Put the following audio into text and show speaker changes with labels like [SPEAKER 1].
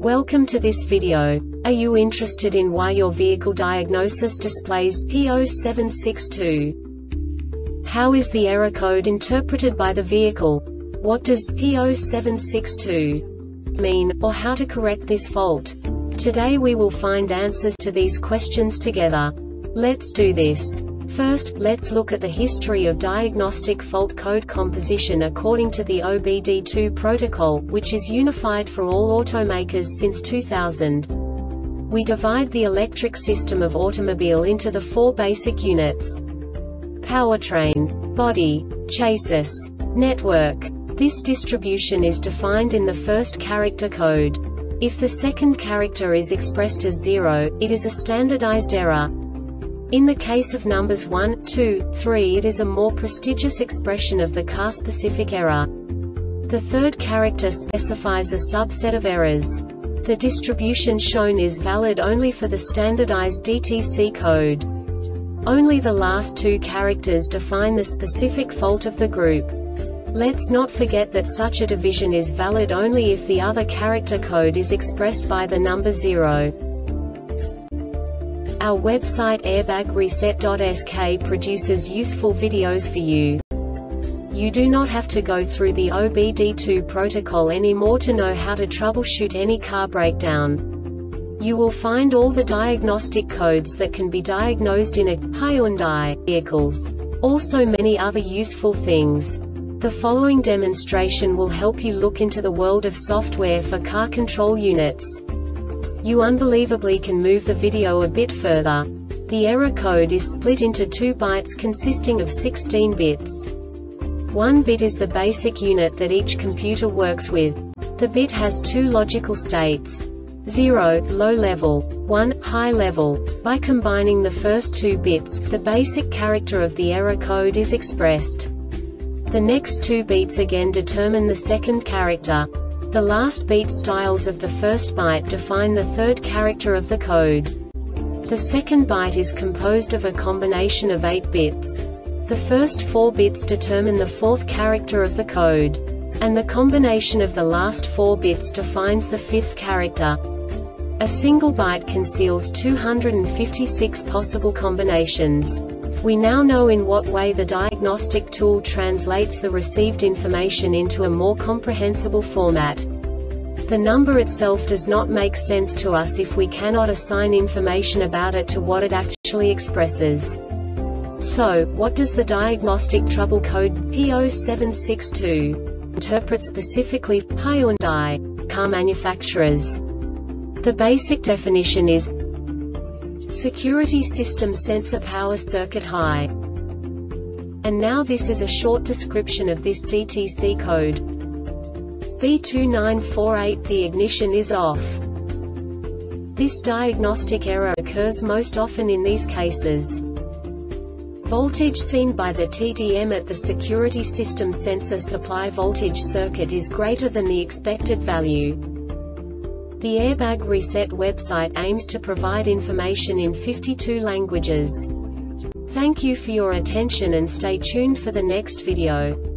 [SPEAKER 1] Welcome to this video. Are you interested in why your vehicle diagnosis displays P0762? How is the error code interpreted by the vehicle? What does P0762 mean, or how to correct this fault? Today we will find answers to these questions together. Let's do this. First, let's look at the history of diagnostic fault code composition according to the OBD2 protocol, which is unified for all automakers since 2000. We divide the electric system of automobile into the four basic units: powertrain, body, chassis, network. This distribution is defined in the first character code. If the second character is expressed as 0, it is a standardized error. In the case of numbers 1, 2, 3, it is a more prestigious expression of the car-specific error. The third character specifies a subset of errors. The distribution shown is valid only for the standardized DTC code. Only the last two characters define the specific fault of the group. Let's not forget that such a division is valid only if the other character code is expressed by the number 0. Our website airbagreset.sk produces useful videos for you. You do not have to go through the OBD2 protocol anymore to know how to troubleshoot any car breakdown. You will find all the diagnostic codes that can be diagnosed in a Hyundai vehicles. Also many other useful things. The following demonstration will help you look into the world of software for car control units. You unbelievably can move the video a bit further. The error code is split into 2 bytes consisting of 16 bits. 1 bit is the basic unit that each computer works with. The bit has 2 logical states: 0, low level, 1, high level. By combining the first 2 bits, the basic character of the error code is expressed. The next 2 beats again determine the second character. The last beat styles of the first byte define the third character of the code. The second byte is composed of a combination of 8 bits. The first 4 bits determine the fourth character of the code. And the combination of the last 4 bits defines the fifth character. A single byte conceals 256 possible combinations. We now know in what way the diagnostic tool translates the received information into a more comprehensible format. The number itself does not make sense to us if we cannot assign information about it to what it actually expresses. So, what does the diagnostic trouble code P0762 interpret specifically for Hyundai car manufacturers? The basic definition is Security System Sensor Power Circuit High. And now this is a short description of this DTC code. B2948 The ignition is off. This diagnostic error occurs most often in these cases. Voltage seen by the TDM at the security system sensor supply voltage circuit is greater than the expected value. The Airbag Reset website aims to provide information in 52 languages. Thank you for your attention and stay tuned for the next video.